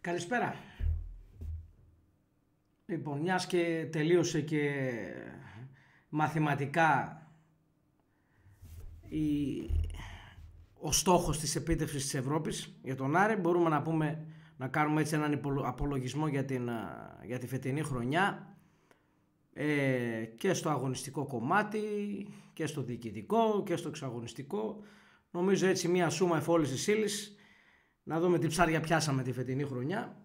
Καλησπέρα. Λοιπόν, μιας και τελείωσε και μαθηματικά ο στόχος της επίτευξης της Ευρώπης για τον Άρη, μπορούμε να πούμε, να κάνουμε έτσι έναν απολογισμό για τη φετινή χρονιά, και στο αγωνιστικό κομμάτι και στο διοικητικό και στο εξαγωνιστικό. Νομίζω έτσι μια σούμα εφόλησης ύλης, να δούμε τι ψάρια πιάσαμε τη φετινή χρονιά.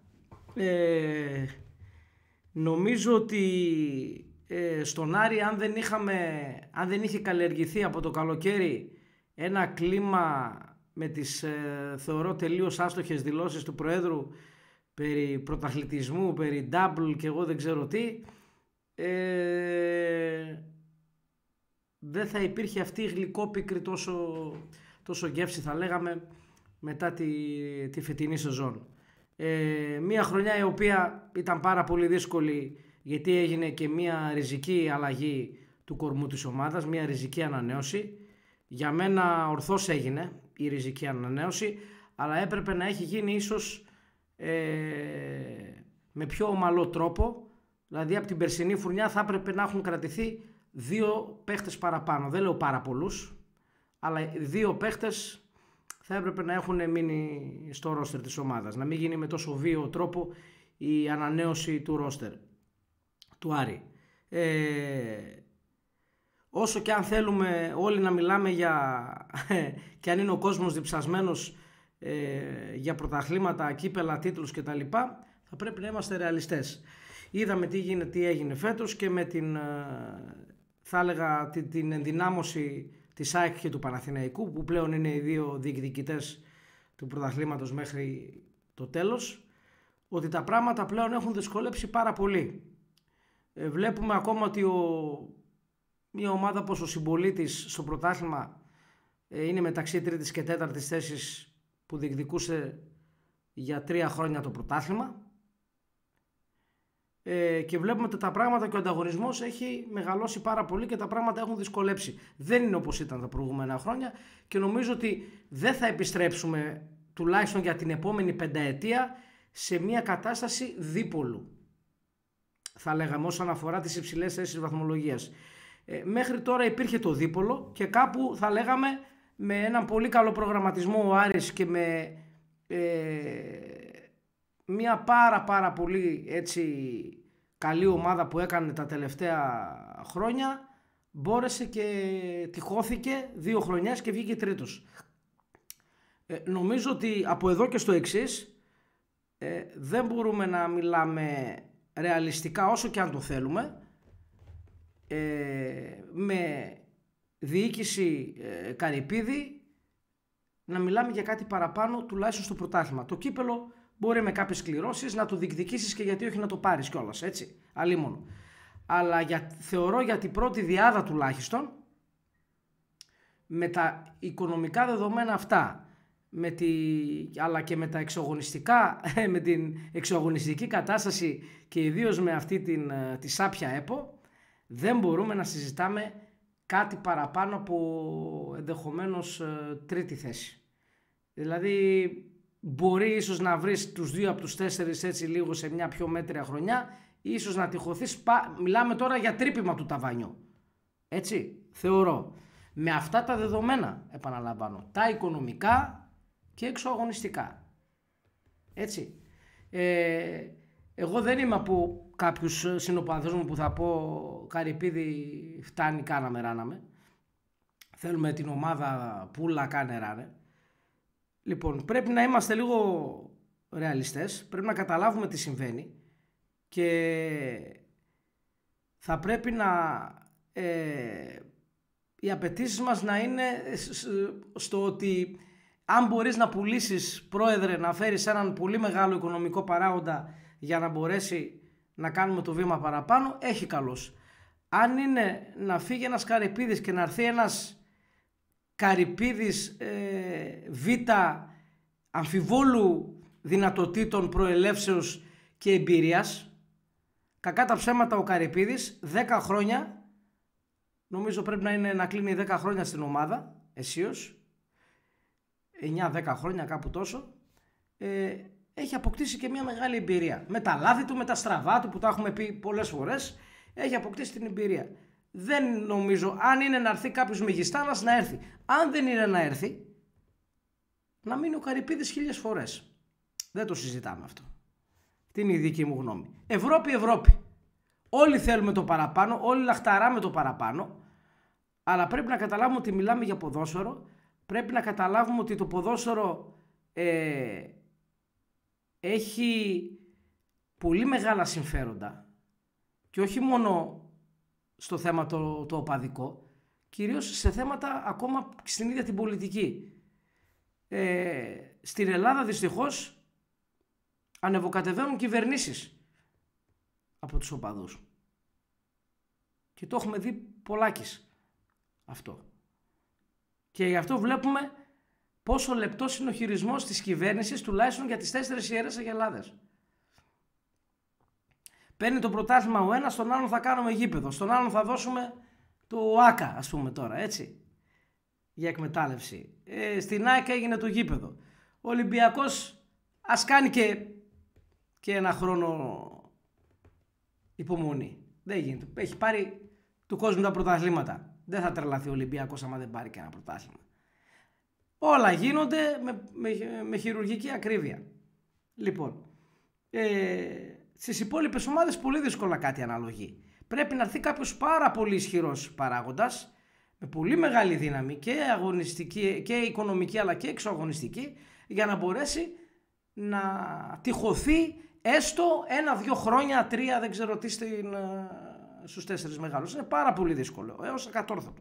Νομίζω ότι στον Άρη, αν δεν είχε καλλιεργηθεί από το καλοκαίρι ένα κλίμα με τις θεωρώ τελείως άστοχες δηλώσεις του Προέδρου περί πρωταθλητισμού, περί double και εγώ δεν ξέρω τι, δεν θα υπήρχε αυτή η γλυκόπικρη τόσο γεύση, θα λέγαμε, μετά τη φετινή σεζόν. Μια χρονιά η οποία ήταν πάρα πολύ δύσκολη, γιατί έγινε και μια ριζική αλλαγή του κορμού της ομάδας, μια ριζική ανανέωση. Για μένα ορθώς έγινε η ριζική ανανέωση, αλλά έπρεπε να έχει γίνει ίσως με πιο ομαλό τρόπο. Δηλαδή από την περσινή φουρνιά θα έπρεπε να έχουν κρατηθεί 2 παίχτες παραπάνω. Δεν λέω πάρα πολλούς, αλλά 2 παίχτες θα έπρεπε να έχουν μείνει στο ρόστερ της ομάδας. Να μην γίνει με τόσο βίαιο τρόπο η ανανέωση του ρόστερ του Άρη. Όσο και αν θέλουμε όλοι να μιλάμε και αν είναι ο κόσμος διψασμένος για πρωταθλήματα, κύπελα, τίτλους κτλ., θα πρέπει να είμαστε ρεαλιστές. Είδαμε τι έγινε φέτος και με θα έλεγα την ενδυνάμωση της ΑΕΚ και του Παναθηναϊκού, που πλέον είναι οι 2 διεκδικητές του πρωταθλήματος μέχρι το τέλος, ότι τα πράγματα πλέον έχουν δυσκολέψει πάρα πολύ. Βλέπουμε ακόμα ότι μια ομάδα όπως ο Συμπολίτης στο πρωτάθλημα είναι μεταξύ 3ης και 4ης θέσης, που διεκδικούσε για 3 χρόνια το πρωτάθλημα, και βλέπουμε ότι τα πράγματα και ο ανταγωνισμός έχει μεγαλώσει πάρα πολύ και τα πράγματα έχουν δυσκολέψει. Δεν είναι όπως ήταν τα προηγούμενα χρόνια και νομίζω ότι δεν θα επιστρέψουμε, τουλάχιστον για την επόμενη 5ετία, σε μια κατάσταση δίπολου, θα λέγαμε, όσον αφορά τις υψηλές θέσεις βαθμολογίας. Μέχρι τώρα υπήρχε το δίπολο και κάπου, θα λέγαμε, με έναν πολύ καλό προγραμματισμό ο Άρης και με μια πάρα πολύ έτσι καλή ομάδα που έκανε τα τελευταία χρόνια, μπόρεσε και τυχώθηκε 2 χρονιές και βγήκε τρίτος. Νομίζω ότι από εδώ και στο εξής δεν μπορούμε να μιλάμε ρεαλιστικά, όσο και αν το θέλουμε, με διοίκηση Καρυπίδη, να μιλάμε για κάτι παραπάνω, τουλάχιστον στο πρωτάθλημα. Το κύπελο μπορεί με κάποιες κληρώσεις να το διεκδικήσεις, και γιατί όχι να το πάρεις κιόλας, έτσι, αλίμονο. Αλλά θεωρώ για την πρώτη διάδα τουλάχιστον, με τα οικονομικά δεδομένα αυτά, αλλά και με τα εξαγωνιστικά, με την εξαγωνιστική κατάσταση και ιδίως με αυτή τη σάπια ΕΠΟ, δεν μπορούμε να συζητάμε κάτι παραπάνω από ενδεχομένως 3η θέση. Δηλαδή μπορεί ίσως να βρεις τους 2 από τους 4 έτσι λίγο σε μια πιο μέτρια χρονιά, ίσως να τυχωθείς, μιλάμε τώρα για τρύπημα του ταβάνιου. Έτσι, θεωρώ. Με αυτά τα δεδομένα, επαναλαμβάνω, τα οικονομικά και εξωαγωνιστικά. Έτσι. Εγώ δεν είμαι από κάποιους συνοπαδούς μου που θα πω Καρυπίδη φτάνει, κάναμε, ράναμε. Θέλουμε την ομάδα πουλα, κάνε, ράνε. Λοιπόν, πρέπει να είμαστε λίγο ρεαλιστές, πρέπει να καταλάβουμε τι συμβαίνει και θα πρέπει οι απαιτήσεις μας να είναι στο ότι αν μπορείς να πουλήσεις, πρόεδρε, να φέρεις έναν πολύ μεγάλο οικονομικό παράγοντα για να μπορέσει να κάνουμε το βήμα παραπάνω, έχει καλώς. Αν είναι να φύγει ένας Καρυπίδης και να έρθει ένας Καρυπίδης β' αμφιβόλου δυνατοτήτων, προελεύσεως και εμπειρίας, κακά τα ψέματα, ο Καρυπίδης 10 χρόνια, νομίζω πρέπει να κλείνει 10 χρόνια στην ομάδα, αισίως 9-10 χρόνια, κάπου τόσο, έχει αποκτήσει και μια μεγάλη εμπειρία. Με τα λάθη του, με τα στραβά του που τα έχουμε πει πολλές φορές, έχει αποκτήσει την εμπειρία. Δεν νομίζω, αν είναι να έρθει κάποιος μεγιστάνας, να έρθει. Αν δεν είναι να έρθει, να μείνει ο Καρυπίδης 1000 φορές. Δεν το συζητάμε αυτό. Τι είναι η δική μου γνώμη. Ευρώπη, Ευρώπη. Όλοι θέλουμε το παραπάνω, όλοι λαχταράμε το παραπάνω, αλλά πρέπει να καταλάβουμε ότι μιλάμε για ποδόσφαιρο, πρέπει να καταλάβουμε ότι το ποδόσφαιρο έχει πολύ μεγάλα συμφέροντα και όχι μόνο στο θέμα το οπαδικό, κυρίως σε θέματα ακόμα στην ίδια την πολιτική. Στην Ελλάδα δυστυχώς ανεβοκατεβαίνουν κυβερνήσεις από τους οπαδούς. Και το έχουμε δει πολλάκις αυτό. Και γι' αυτό βλέπουμε πόσο λεπτός είναι ο χειρισμός της κυβέρνησης, τουλάχιστον για τις 4 Ιερές Αγελάδες. Παίρνει το πρωτάθλημα ο ένας, στον άλλον θα κάνουμε γήπεδο, στον άλλον θα δώσουμε το ΆΚΑ, ας πούμε τώρα, έτσι, για εκμετάλλευση. Στην ΑΕΚ έγινε το γήπεδο. Ο Ολυμπιακός ας κάνει και ένα χρόνο υπομονή. Δεν γίνεται. Έχει πάρει του κόσμου τα πρωταθλήματα. Δεν θα τρελαθεί ο Ολυμπιακός άμα δεν πάρει και ένα πρωτάθλημα. Όλα γίνονται με χειρουργική ακρίβεια. Λοιπόν, στις υπόλοιπες ομάδες πολύ δύσκολα κάτι αναλογεί. Πρέπει να έρθει κάποιος πάρα πολύ ισχυρός παράγοντας, με πολύ μεγάλη δύναμη και αγωνιστική και οικονομική αλλά και εξωαγωνιστική, για να μπορέσει να τυχωθεί έστω 1-2 χρόνια, 3, δεν ξέρω τι, στους 4 μεγάλους. Είναι πάρα πολύ δύσκολο, έως ακατόρθωτο.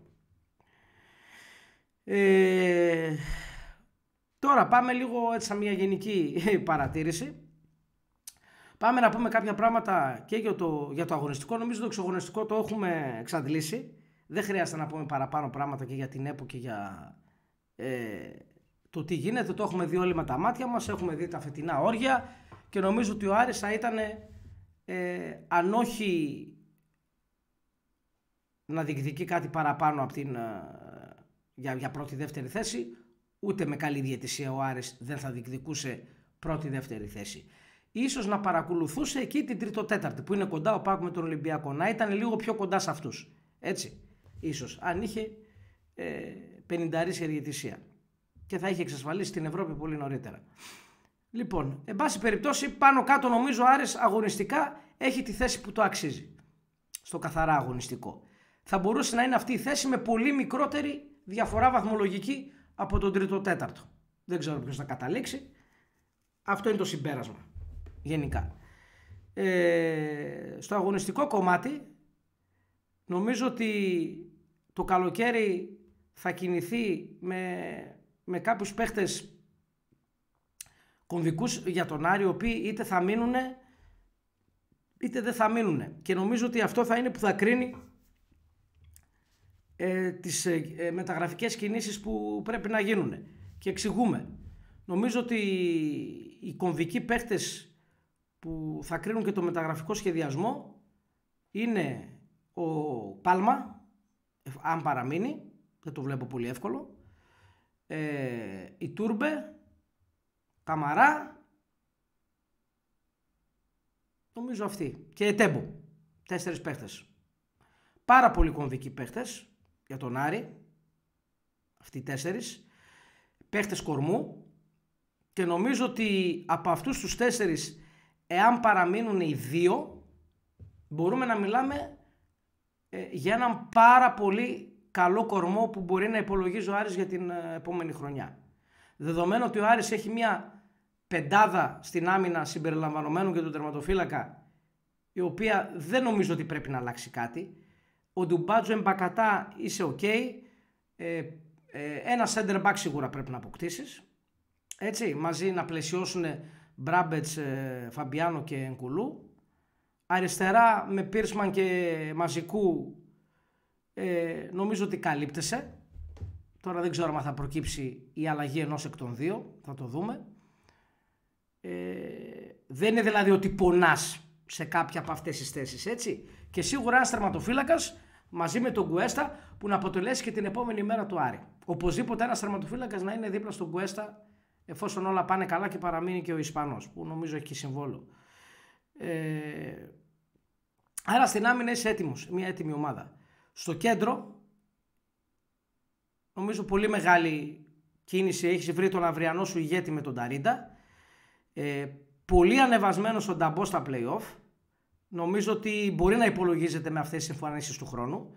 Τώρα πάμε λίγο έτσι σαν μια γενική παρατήρηση. Πάμε να πούμε κάποια πράγματα και για το αγωνιστικό. Νομίζω το εξωαγωνιστικό το έχουμε εξαντλήσει. Δεν χρειάζεται να πούμε παραπάνω πράγματα και για την ΕΠΟ και για το τι γίνεται. Το έχουμε δει όλοι με τα μάτια μας. Έχουμε δει τα φετινά όρια και νομίζω ότι ο Άρης θα ήταν αν όχι να διεκδικεί κάτι παραπάνω από για πρώτη-δεύτερη θέση, ούτε με καλή διαιτησία ο Άρης δεν θα διεκδικούσε πρώτη-δεύτερη θέση. Ίσως να παρακολουθούσε εκεί την τρίτο-τέταρτη που είναι κοντά ο ΠΑΟΚ με τον Ολυμπιακό, να ήταν λίγο πιο κοντά σε αυτούς. Έτσι, ίσως, αν είχε 50 διαιτησία και θα είχε εξασφαλίσει την Ευρώπη πολύ νωρίτερα. Λοιπόν, εν πάση περιπτώσει, πάνω κάτω νομίζω ο Άρης αγωνιστικά έχει τη θέση που το αξίζει. Στο καθαρά αγωνιστικό. Θα μπορούσε να είναι αυτή η θέση με πολύ μικρότερη διαφορά βαθμολογική από τον τρίτο-τέταρτο. Δεν ξέρω ποιος θα καταλήξει. Αυτό είναι το συμπέρασμα. Γενικά. Στο αγωνιστικό κομμάτι νομίζω ότι το καλοκαίρι θα κινηθεί με κάποιους παίχτες κομβικούς για τον Άρη, οι οποίοι είτε θα μείνουν είτε δεν θα μείνουν. Και νομίζω ότι αυτό θα είναι που θα κρίνει τις μεταγραφικές κινήσεις που πρέπει να γίνουν. Και εξηγούμε. Νομίζω ότι οι κομβικοί παίχτες που θα κρίνουν και το μεταγραφικό σχεδιασμό είναι ο Πάλμα, αν παραμείνει, δεν το βλέπω πολύ εύκολο, η Τούρμπε, Καμαρά, νομίζω αυτοί, και Ετέμπο, 4 παίχτες. Πάρα πολύ κομβικοί παίχτες για τον Άρη, αυτοί οι 4 παίχτες κορμού, και νομίζω ότι από αυτούς τους 4, εάν παραμείνουν οι 2, μπορούμε να μιλάμε για έναν πάρα πολύ καλό κορμό που μπορεί να υπολογίζει ο Άρης για την επόμενη χρονιά. Δεδομένου ότι ο Άρης έχει μια πεντάδα στην άμυνα συμπεριλαμβανομένου και τον τερματοφύλακα, η οποία δεν νομίζω ότι πρέπει να αλλάξει κάτι. Ο Ντουμπάτζο Εμπακατά είσαι ok. Ένα center back σίγουρα πρέπει να αποκτήσεις. Έτσι, μαζί να πλαισιώσουν Μπράμπετς, Φαμπιάνο και Ενκουλού. Αριστερά με Πίρσμαν και Μαζικού νομίζω ότι καλύπτεσαι. Τώρα δεν ξέρω αν θα προκύψει η αλλαγή ενός εκ των 2. Θα το δούμε. Δεν είναι δηλαδή ότι πονάς σε κάποια από αυτές τις θέσεις, έτσι. Και σίγουρα ένας τερματοφύλακας μαζί με τον Γκουέστα που να αποτελέσει και την επόμενη μέρα του Άρη. Οπωσδήποτε ένας τερματοφύλακας να είναι δίπλα στον Γκουέστα εφόσον όλα πάνε καλά και παραμείνει και ο Ισπανός, που νομίζω έχει και συμβόλαιο. Άρα στην άμυνα είσαι έτοιμος, μια έτοιμη ομάδα. Στο κέντρο, νομίζω πολύ μεγάλη κίνηση, έχεις βρει τον αυριανό σου ηγέτη με τον Ταρίντα. Πολύ ανεβασμένο στον Νταμπό στα play-off. Νομίζω ότι μπορεί να υπολογίζεται με αυτές τις εμφανίσεις του χρόνου.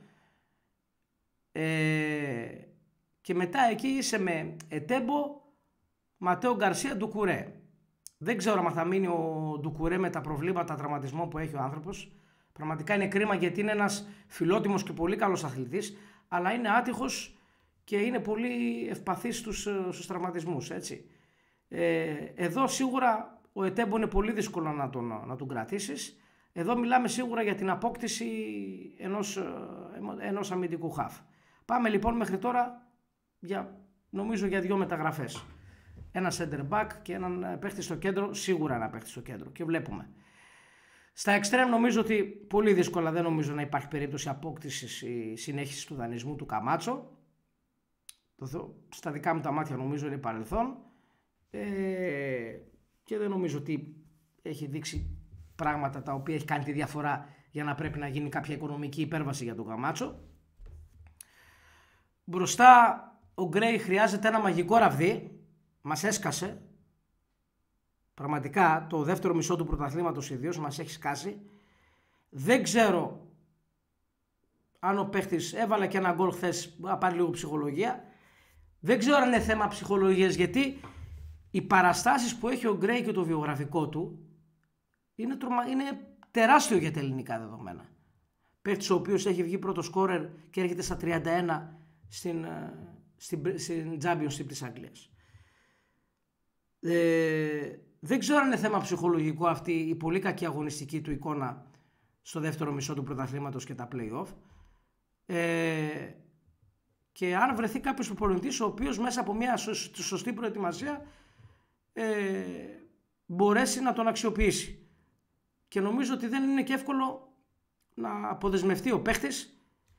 Και μετά εκεί είσαι με Ετέμπο, Ματέο Γκαρσία, Ντουκουρέ. Δεν ξέρω αν θα μείνει ο Ντουκουρέ με τα προβλήματα τραυματισμών που έχει ο άνθρωπος. Πραγματικά είναι κρίμα, γιατί είναι ένας φιλότιμος και πολύ καλός αθλητής, αλλά είναι άτυχος και είναι πολύ ευπαθής στους τραυματισμούς, έτσι. Εδώ σίγουρα ο Ετέμπο είναι πολύ δύσκολο να τον κρατήσεις. Εδώ μιλάμε σίγουρα για την απόκτηση ενός αμυντικού χαφ. Πάμε λοιπόν μέχρι τώρα νομίζω για 2 μεταγραφές. Ένα center back και έναν παίχτη στο κέντρο, σίγουρα ένα παίχτη στο κέντρο, και βλέπουμε. Στα extreme νομίζω ότι πολύ δύσκολα, δεν νομίζω να υπάρχει περίπτωση απόκτησης ή συνέχισης του δανεισμού του Καμάτσο. Στα δικά μου τα μάτια νομίζω είναι παρελθόν, και δεν νομίζω ότι έχει δείξει πράγματα τα οποία έχει κάνει τη διαφορά για να πρέπει να γίνει κάποια οικονομική υπέρβαση για τον Καμάτσο. Μπροστά ο Γκρέι χρειάζεται ένα μαγικό ραβδί. Μας έσκασε. Πραγματικά το δεύτερο μισό του πρωταθλήματος ιδίως μας έχει σκάσει. Δεν ξέρω αν ο παίχτης έβαλε και ένα γκολ χθες, να πάρει λίγο ψυχολογία. Δεν ξέρω αν είναι θέμα ψυχολογίας, γιατί οι παραστάσεις που έχει ο Γκρέι και το βιογραφικό του είναι τεράστιο για τα ελληνικά δεδομένα. Παίχτης ο οποίος έχει βγει πρώτο σκόρερ και έρχεται στα 31 στην Championship της Αγγλίας. Δεν ξέρω αν είναι θέμα ψυχολογικό αυτή η πολύ κακή αγωνιστική του εικόνα στο δεύτερο μισό του πρωταθλήματος και τα play-off, και αν βρεθεί κάποιος προπονητής ο οποίος μέσα από μια σωστή προετοιμασία μπορέσει να τον αξιοποιήσει. Και νομίζω ότι δεν είναι και εύκολο να αποδεσμευτεί ο παίχτης,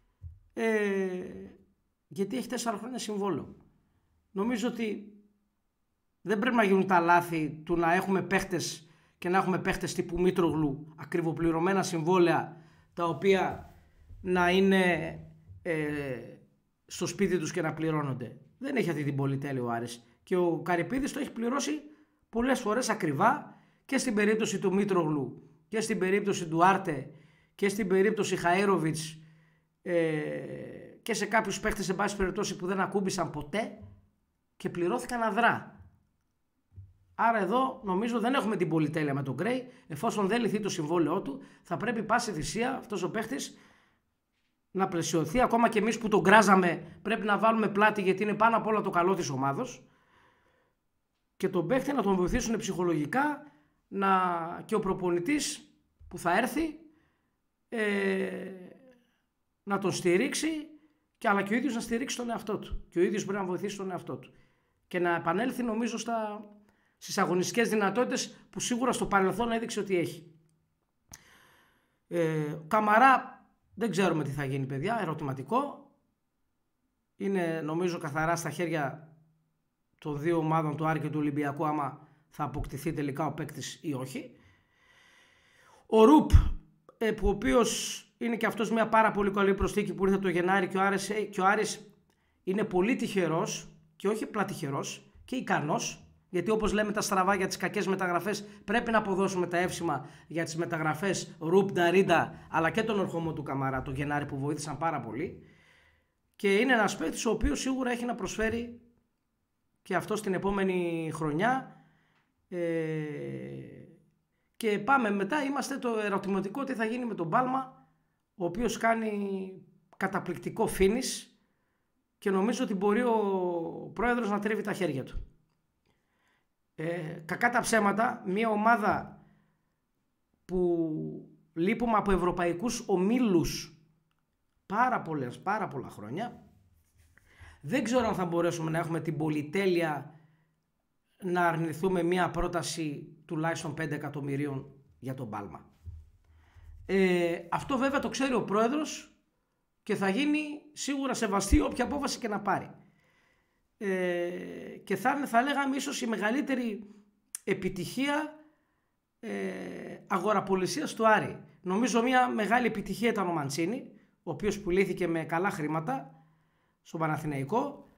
γιατί έχει 4 χρόνια συμβόλαιο. Νομίζω ότι δεν πρέπει να γίνουν τα λάθη του να έχουμε παίχτες και να έχουμε παίχτες τύπου Μήτρογλου, ακριβοπληρωμένα συμβόλαια, τα οποία να είναι στο σπίτι τους και να πληρώνονται. Δεν έχει αυτή την πολυτέλεια ο Άρης. Και ο Καρυπίδης το έχει πληρώσει πολλές φορές ακριβά, και στην περίπτωση του Μήτρογλου και στην περίπτωση του Άρτε και στην περίπτωση Χαέροβιτς, και σε κάποιους παίχτες σε πάση περιπτώσει που δεν ακούμπησαν ποτέ και πληρώθηκαν αδρά. Άρα εδώ νομίζω δεν έχουμε την πολυτέλεια με τον Γκρέι. Εφόσον δεν λυθεί το συμβόλαιό του, θα πρέπει πάση θυσία αυτός ο παίχτης να πλαισιωθεί. Ακόμα και εμείς που τον γκράζαμε πρέπει να βάλουμε πλάτη, γιατί είναι πάνω απ' όλα το καλό της ομάδος, και τον παίχτη να τον βοηθήσουν ψυχολογικά, και ο προπονητής που θα έρθει να τον στηρίξει, αλλά και ο ίδιος να στηρίξει τον εαυτό του. Και ο ίδιος πρέπει να βοηθήσει τον εαυτό του και να επανέλθει νομίζω στις αγωνιστικές δυνατότητες που σίγουρα στο παρελθόν έδειξε ότι έχει. Καμαρά δεν ξέρουμε τι θα γίνει, παιδιά, ερωτηματικό. Είναι νομίζω καθαρά στα χέρια των δύο ομάδων, του Άρη και του Ολυμπιακού, άμα θα αποκτηθεί τελικά ο παίκτης ή όχι. Ο Ρουπ, ο οποίος είναι και αυτός μια πάρα πολύ καλή προσθήκη που ήρθε το Γενάρη, και ο Άρης είναι πολύ τυχερός, και όχι απλά τυχερός, και ικανός, γιατί όπως λέμε τα στραβά για τις κακές μεταγραφές, πρέπει να αποδώσουμε τα εύσημα για τις μεταγραφές Ρουπ, Νταρίντα, αλλά και τον ερχομό του Καμαρά το Γενάρη, που βοήθησαν πάρα πολύ. Και είναι ένας παίκτης ο οποίος σίγουρα έχει να προσφέρει και αυτό στην επόμενη χρονιά. Και πάμε μετά, είμαστε το ερωτηματικό τι θα γίνει με τον Πάλμα, ο οποίος κάνει καταπληκτικό finish, και νομίζω ότι μπορεί ο πρόεδρος να τρίβει τα χέρια του. Κακά τα ψέματα, μια ομάδα που λείπουμε από ευρωπαϊκούς ομίλους πάρα πολλά χρόνια, δεν ξέρω αν θα μπορέσουμε να έχουμε την πολυτέλεια να αρνηθούμε μια πρόταση τουλάχιστον 5 εκατομμυρίων για τον Πάλμα. Αυτό βέβαια το ξέρει ο πρόεδρος και θα γίνει σίγουρα σεβαστή όποια απόφαση και να πάρει. και θα λέγαμε ίσως η μεγαλύτερη επιτυχία αγοραπολισίας του Άρη. Νομίζω μια μεγάλη επιτυχία ήταν ο Μαντσίνη, ο οποίος πουλήθηκε με καλά χρήματα στο Παναθηναϊκό,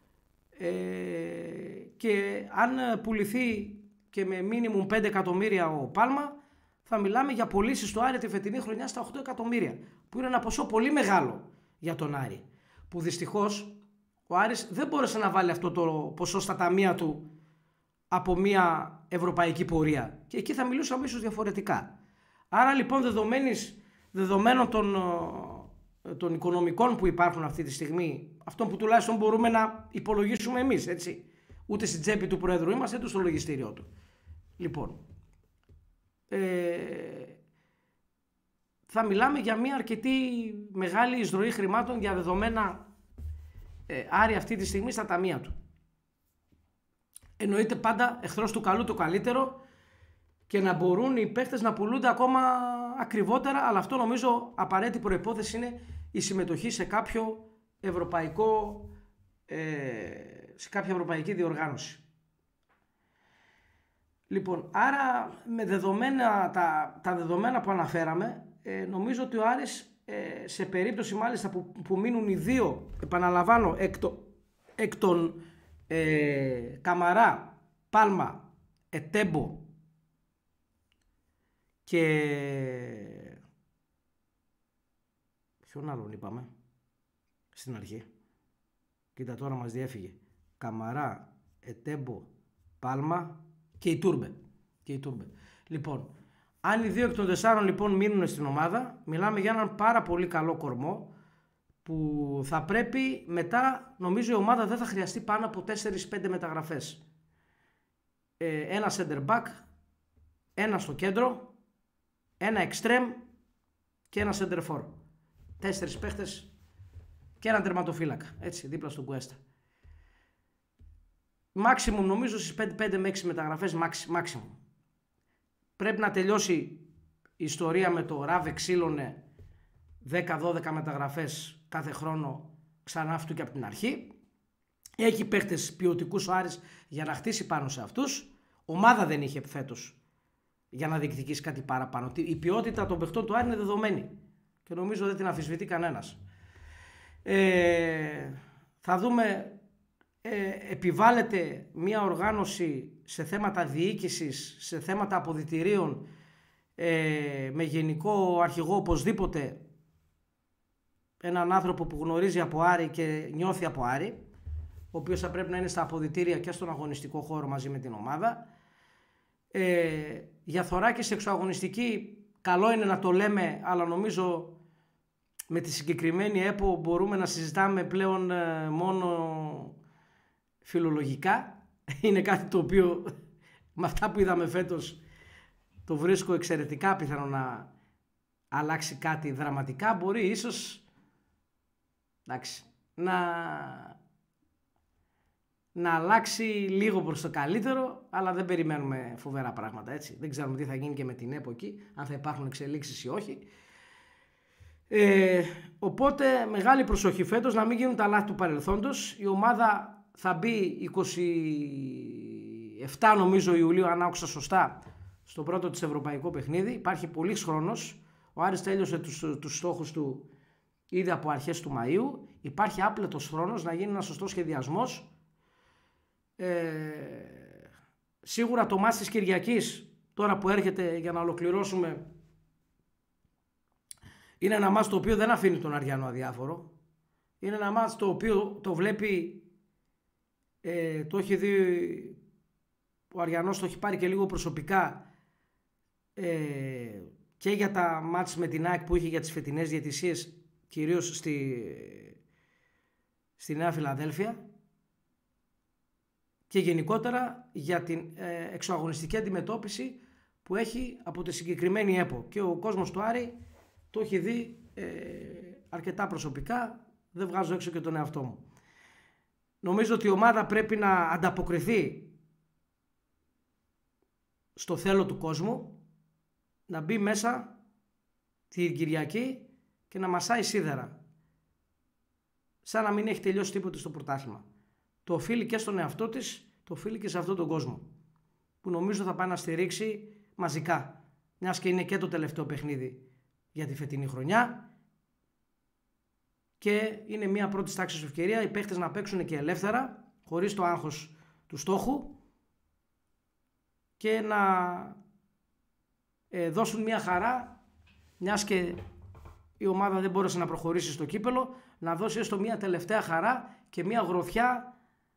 και αν πουληθεί και με μίνιμουμ 5 εκατομμύρια ο Πάλμα, θα μιλάμε για πωλήσεις του Άρη τη φετινή χρονιά στα 8 εκατομμύρια, που είναι ένα ποσό πολύ μεγάλο για τον Άρη, που δυστυχώς ο Άρης δεν μπόρεσε να βάλει αυτό το ποσό στα ταμεία του από μια ευρωπαϊκή πορεία, και εκεί θα μιλούσαμε ίσως διαφορετικά. Άρα λοιπόν, δεδομένων των οικονομικών που υπάρχουν αυτή τη στιγμή, αυτό που τουλάχιστον μπορούμε να υπολογίσουμε εμείς, έτσι, ούτε στην τσέπη του Προέδρου είμαστε, ούτε στο λογιστήριό του. Λοιπόν, θα μιλάμε για μια αρκετή μεγάλη εισρωή χρημάτων για δεδομένα Άρη αυτή τη στιγμή στα ταμεία του. Εννοείται πάντα εχθρός του καλού το καλύτερο, και να μπορούν οι παίχτες να πουλούνται ακόμα ακριβότερα, αλλά αυτό νομίζω απαραίτητη προϋπόθεση είναι η συμμετοχή σε κάποιο ευρωπαϊκό, σε κάποια ευρωπαϊκή διοργάνωση. Λοιπόν, άρα με δεδομένα, τα δεδομένα που αναφέραμε, νομίζω ότι ο Άρης, σε περίπτωση μάλιστα που μείνουν οι δύο, επαναλαμβάνω, εκ των Καμαρά, Πάλμα, Ετέμπο και ποιον άλλον είπαμε στην αρχή, κοίτα τώρα μας διέφυγε, Καμαρά, Ετέμπο, Πάλμα και η Τούρμπε. Λοιπόν, αν οι δύο εκ των 4 λοιπόν μείνουν στην ομάδα, μιλάμε για έναν πάρα πολύ καλό κορμό, που θα πρέπει μετά, νομίζω η ομάδα δεν θα χρειαστεί πάνω από 4-5 μεταγραφές. Ένα center back, ένα στο κέντρο, ένα extreme και ένα center for. 4 παίχτες και ένα τερματοφύλακα, έτσι, δίπλα στον Κουέστα. Maximum νομίζω στις 5 με 6 μεταγραφές, maximum. Πρέπει να τελειώσει η ιστορία με το Ράβε ξύλωνε 10-12 μεταγραφές κάθε χρόνο ξανά αυτού και από την αρχή. Έχει παίχτες ποιοτικούς ο Άρης για να χτίσει πάνω σε αυτούς. Ομάδα δεν είχε φέτος για να διεκδικήσει κάτι παραπάνω. Η ποιότητα των παιχτών του Άρη είναι δεδομένη και νομίζω δεν την αμφισβητεί κανένας. Θα δούμε, επιβάλλεται μια οργάνωση σε θέματα διοίκησης, σε θέματα αποδυτηρίων, με γενικό αρχηγό οπωσδήποτε έναν άνθρωπο που γνωρίζει από Άρη και νιώθει από Άρη, ο οποίος θα πρέπει να είναι στα αποδυτήρια και στον αγωνιστικό χώρο μαζί με την ομάδα. Για θωράκιση εξωαγωνιστική καλό είναι να το λέμε, αλλά νομίζω με τη συγκεκριμένη ΕΠΟ μπορούμε να συζητάμε πλέον μόνο φιλολογικά. Είναι κάτι το οποίο με αυτά που είδαμε φέτος το βρίσκω εξαιρετικά πιθανό να αλλάξει κάτι δραματικά. Μπορεί ίσως, εντάξει, να αλλάξει λίγο προς το καλύτερο, αλλά δεν περιμένουμε φοβερά πράγματα, έτσι. Δεν ξέρουμε τι θα γίνει και με την ΕΠΟ εκεί, αν θα υπάρχουν εξελίξεις ή όχι. Οπότε μεγάλη προσοχή φέτος να μην γίνουν τα λάθη του παρελθόντος. Η ομάδα θα μπει 27 νομίζω Ιουλίου, αν άκουσα σωστά, στο πρώτο της ευρωπαϊκό παιχνίδι. Υπάρχει πολύς χρόνος. Ο Άρης τέλειωσε τους στόχους του ήδη από αρχές του Μαΐου. Υπάρχει άπλετος χρόνος να γίνει ένας σωστός σχεδιασμός. Σίγουρα το μάτς της Κυριακής, τώρα που έρχεται για να ολοκληρώσουμε, είναι ένα μάτς το οποίο δεν αφήνει τον Αριανό αδιάφορο. Είναι ένα μάτς το οποίο το βλέπει, το έχει δει, ο Αριανός το έχει πάρει και λίγο προσωπικά, και για τα μάτς με την ΑΕΚ που είχε για τις φετινές διαιτησίες, κυρίως στη Νέα Φιλαδέλφια, και γενικότερα για την εξωαγωνιστική αντιμετώπιση που έχει από τη συγκεκριμένη ΕΠΟ. Και ο κόσμος του Άρη το έχει δει αρκετά προσωπικά, δεν βγάζω έξω και τον εαυτό μου. Νομίζω ότι η ομάδα πρέπει να ανταποκριθεί στο θέλω του κόσμου, να μπει μέσα την Κυριακή και να μασάει σίδερα, σαν να μην έχει τελειώσει τίποτα στο πρωτάθλημα. το οφείλει και στον εαυτό της, το οφείλει και σε αυτόν τον κόσμο, που νομίζω θα πάει να στηρίξει μαζικά, μιας και είναι και το τελευταίο παιχνίδι για τη φετινή χρονιά και είναι μια πρώτη τάξης ευκαιρία οι παίχτες να παίξουν και ελεύθερα, χωρίς το άγχος του στόχου και να δώσουν μια χαρά, μιας και η ομάδα δεν μπόρεσε να προχωρήσει στο κύπελο, να δώσει έστω μια τελευταία χαρά και μια γροθιά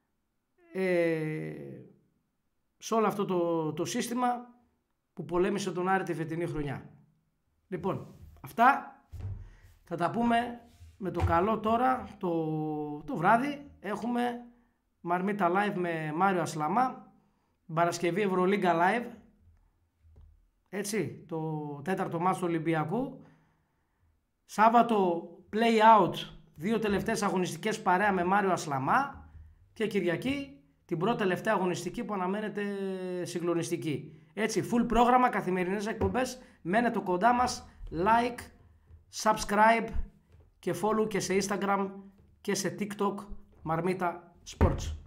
σε όλο αυτό το σύστημα που πολέμησε τον Άρη τη φετινή χρονιά. Λοιπόν, αυτά θα τα πούμε με το καλό τώρα το βράδυ. Έχουμε Μαρμίτα Live με Μάριο Ασλαμά, Παρασκευή Ευρωλίγκα Live, έτσι, το 4ο μάτς του Ολυμπιακού. Σάββατο play out, 2 τελευταίες αγωνιστικές παρέα με Μάριο Ασλαμά και Κυριακή την πρώτη τελευταία αγωνιστική που αναμένεται συγκλονιστική. Έτσι, full πρόγραμμα, καθημερινές εκπομπές, μένετε κοντά μας, like, subscribe και follow και σε Instagram και σε TikTok Marmita Sports.